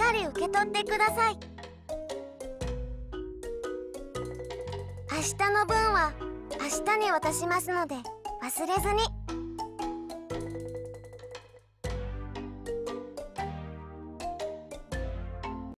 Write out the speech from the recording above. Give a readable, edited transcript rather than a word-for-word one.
かり受け取ってください。明日の分は明日に渡しますので忘れずに。